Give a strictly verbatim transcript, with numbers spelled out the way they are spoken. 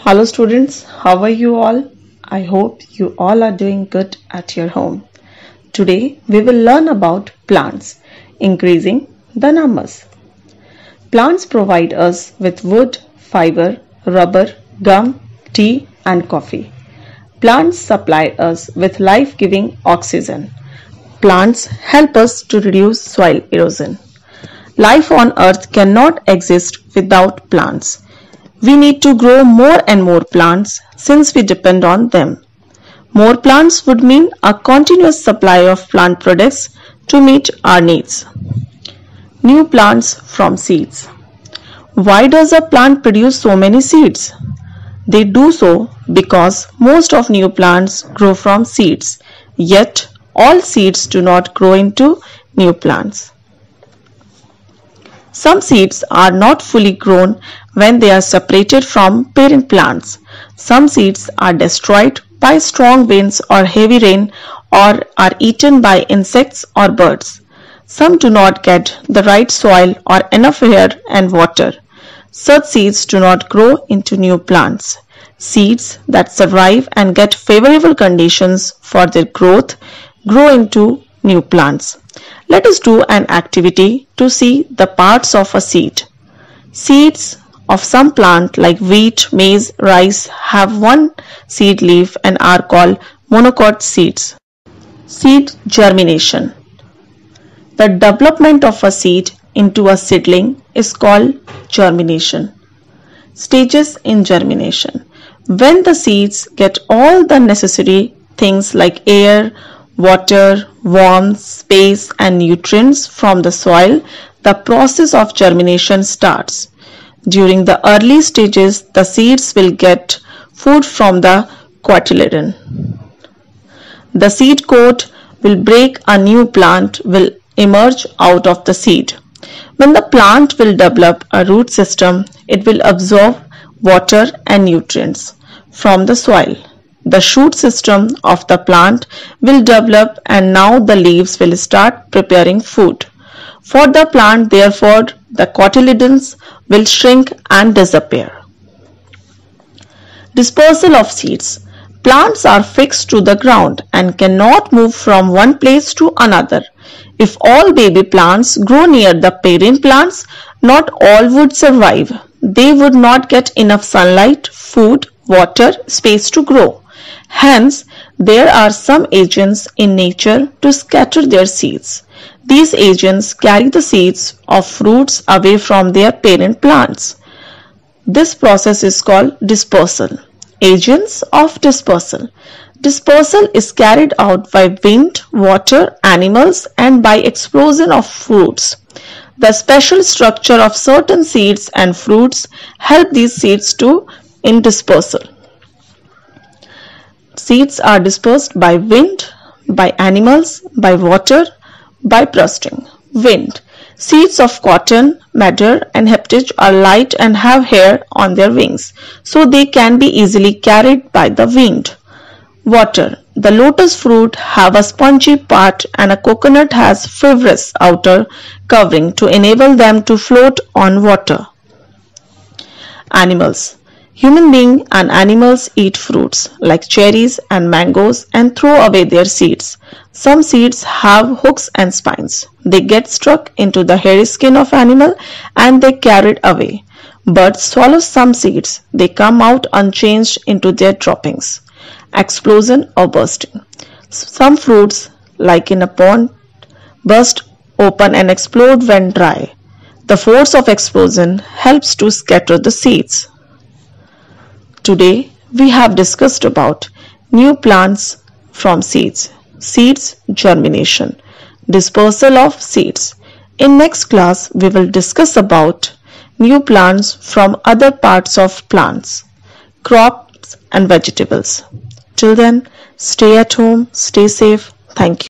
Hello students, how are you all? I hope you all are doing good at your home. Today we will learn about plants, increasing the numbers. Plants provide us with wood, fiber, rubber, gum, tea and coffee. Plants supply us with life-giving oxygen. Plants help us to reduce soil erosion. Life on earth cannot exist without plants. We need to grow more and more plants since we depend on them. More plants would mean a continuous supply of plant products to meet our needs. New plants from seeds. Why does a plant produce so many seeds? They do so because most of new plants grow from seeds, yet all seeds do not grow into new plants. Some seeds are not fully grown when they are separated from parent plants. Some seeds are destroyed by strong winds or heavy rain or are eaten by insects or birds. Some do not get the right soil or enough air and water. Such seeds do not grow into new plants. Seeds that survive and get favorable conditions for their growth grow into new plants. Let us do an activity to see the parts of a seed. Seeds of some plant like wheat, maize, rice have one seed leaf and are called monocot seeds. Seed germination. The development of a seed into a seedling is called germination. Stages in germination. When the seeds get all the necessary things like air, water, warmth, space and nutrients from the soil, the process of germination starts. During the early stages, the seeds will get food from the cotyledon. The seed coat will break, a new plant will emerge out of the seed. When the plant will develop a root system, it will absorb water and nutrients from the soil. The shoot system of the plant will develop and now the leaves will start preparing food. For the plant, therefore, the cotyledons will shrink and disappear. Dispersal of seeds. Plants are fixed to the ground and cannot move from one place to another. If all baby plants grow near the parent plants, not all would survive. They would not get enough sunlight, food, water, space to grow. Hence, there are some agents in nature to scatter their seeds. These agents carry the seeds of fruits away from their parent plants. This process is called dispersal. Agents of dispersal. Dispersal is carried out by wind, water, animals, and by explosion of fruits. The special structure of certain seeds and fruits help these seeds to in dispersal. Seeds are dispersed by wind, by animals, by water, by bursting. Wind. Seeds of cotton, madder and heptich are light and have hair on their wings, so they can be easily carried by the wind. Water. The lotus fruit have a spongy part and a coconut has fibrous outer covering to enable them to float on water. Animals. Human beings and animals eat fruits like cherries and mangoes and throw away their seeds. Some seeds have hooks and spines. They get stuck into the hairy skin of animal and they carried away. Birds swallow some seeds. They come out unchanged into their droppings. Explosion or bursting. Some fruits, like in a pond, burst open and explode when dry. The force of explosion helps to scatter the seeds. Today we have discussed about new plants from seeds, seeds germination, dispersal of seeds. In next class we will discuss about new plants from other parts of plants, crops and vegetables. Till then, stay at home, stay safe. Thank you.